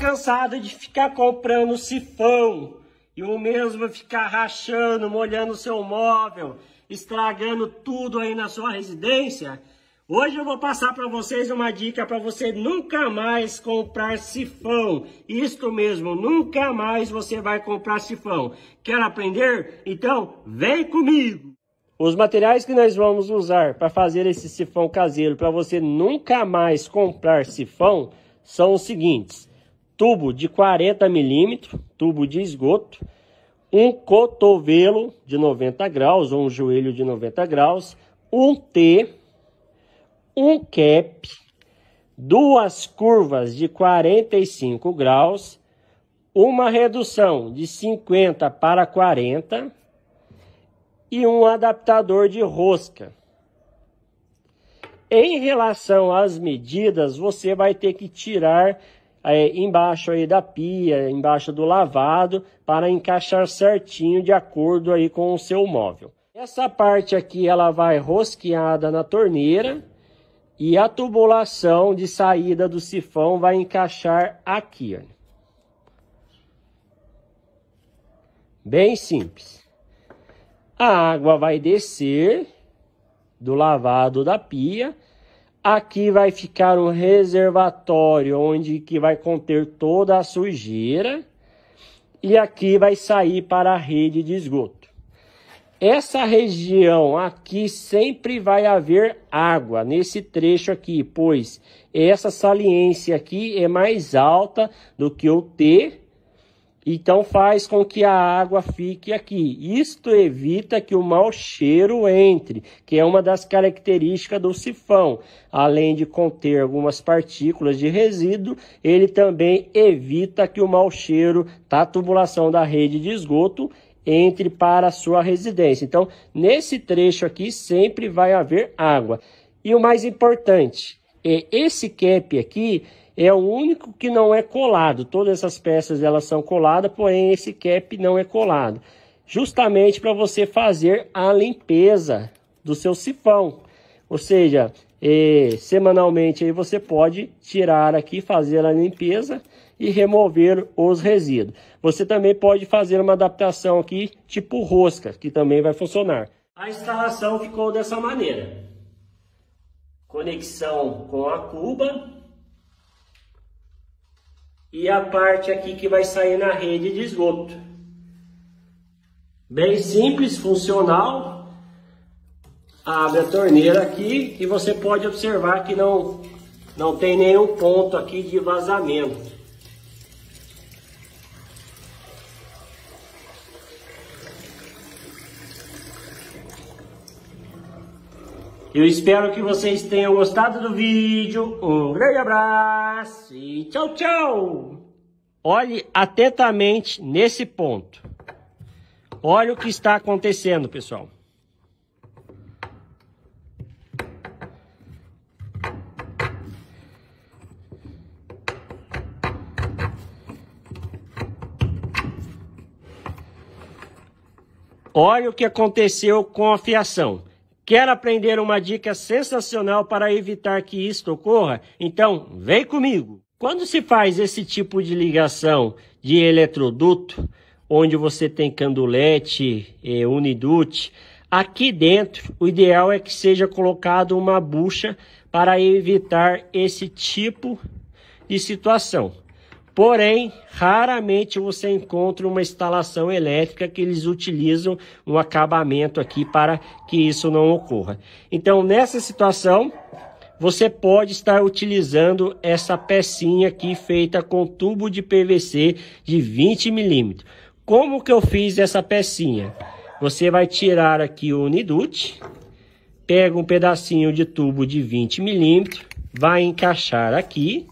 cansado de ficar comprando sifão e o mesmo ficar rachando, molhando o seu móvel, estragando tudo aí na sua residência? Hoje eu vou passar para vocês uma dica para você nunca mais comprar sifão. Isto mesmo, nunca mais você vai comprar sifão. Quer aprender? Então vem comigo! Os materiais que nós vamos usar para fazer esse sifão caseiro, para você nunca mais comprar sifão, são os seguintes: tubo de 40 milímetros, tubo de esgoto, um cotovelo de 90 graus ou um joelho de 90 graus, um T, um cap, duas curvas de 45 graus, uma redução de 50 para 40 e um adaptador de rosca. Em relação às medidas, você vai ter que tirar embaixo aí da pia, embaixo do lavado, para encaixar certinho de acordo aí com o seu móvel. Essa parte aqui ela vai rosqueada na torneira e a tubulação de saída do sifão vai encaixar aqui, ó. Bem simples. A água vai descer do lavado da pia. Aqui vai ficar um reservatório onde que vai conter toda a sujeira. E aqui vai sair para a rede de esgoto. Essa região aqui sempre vai haver água nesse trecho aqui, pois essa saliência aqui é mais alta do que o T. Então faz com que a água fique aqui. Isto evita que o mau cheiro entre, que é uma das características do sifão. Além de conter algumas partículas de resíduo, ele também evita que o mau cheiro da tubulação da rede de esgoto entre para a sua residência. Então, nesse trecho aqui sempre vai haver água. E o mais importante, esse cap aqui é o único que não é colado. Todas essas peças elas são coladas, porém esse cap não é colado. Justamente para você fazer a limpeza do seu sifão. Ou seja, semanalmente aí você pode tirar aqui, fazer a limpeza e remover os resíduos. Você também pode fazer uma adaptação aqui tipo rosca, que também vai funcionar. A instalação ficou dessa maneira. Conexão com a cuba. E a parte aqui que vai sair na rede de esgoto. Bem simples, funcional. Abre a torneira aqui e você pode observar que não tem nenhum ponto aqui de vazamento. Eu espero que vocês tenham gostado do vídeo. Um grande abraço e tchau, tchau! Olhe atentamente nesse ponto. Olha o que está acontecendo, pessoal. Olha o que aconteceu com a fiação. Quer aprender uma dica sensacional para evitar que isto ocorra? Então, vem comigo! Quando se faz esse tipo de ligação de eletroduto, onde você tem candulete, unidute, aqui dentro, o ideal é que seja colocado uma bucha para evitar esse tipo de situação. Porém, raramente você encontra uma instalação elétrica que eles utilizam um acabamento aqui para que isso não ocorra. Então, nessa situação, você pode estar utilizando essa pecinha aqui feita com tubo de PVC de 20 milímetros. Como que eu fiz essa pecinha? Você vai tirar aqui o unidute, pega um pedacinho de tubo de 20 milímetros, vai encaixar aqui.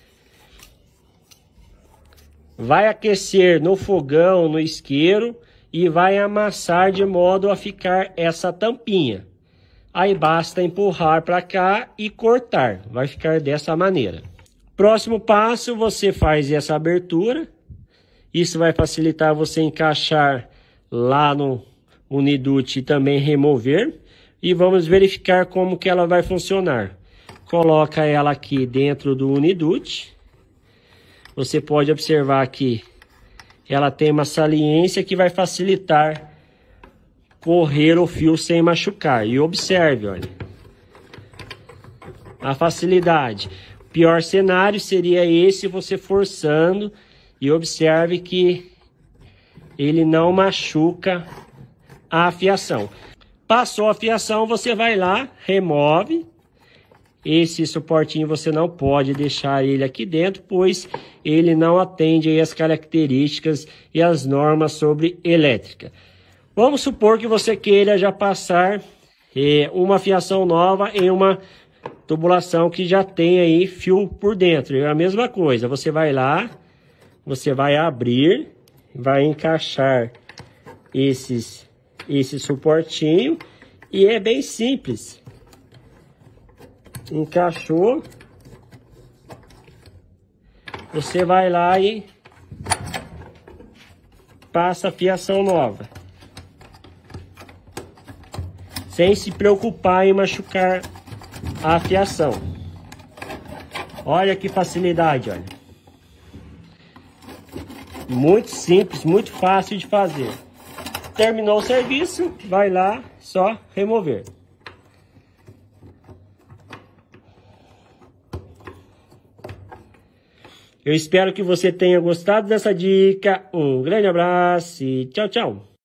Vai aquecer no fogão, no isqueiro e vai amassar de modo a ficar essa tampinha. Aí basta empurrar para cá e cortar. Vai ficar dessa maneira. Próximo passo, você faz essa abertura. Isso vai facilitar você encaixar lá no unidute e também remover. E vamos verificar como que ela vai funcionar. Coloca ela aqui dentro do unidute. você pode observar que ela tem uma saliência que vai facilitar correr o fio sem machucar. E observe, olha, a facilidade. O pior cenário seria esse, você forçando, e observe que ele não machuca a fiação. Passou a fiação, você vai lá, remove. Esse suportinho você não pode deixar ele aqui dentro, pois ele não atende aí as características e as normas sobre elétrica. Vamos supor que você queira já passar uma fiação nova em uma tubulação que já tem aí fio por dentro. É a mesma coisa, você vai lá, você vai abrir, vai encaixar esse suportinho e é bem simples. Encaixou, você vai lá e passa a fiação nova, sem se preocupar em machucar a fiação. Olha que facilidade, olha. Muito simples, muito fácil de fazer. Terminou o serviço, vai lá, só remover. Eu espero que você tenha gostado dessa dica. Um grande abraço e tchau, tchau.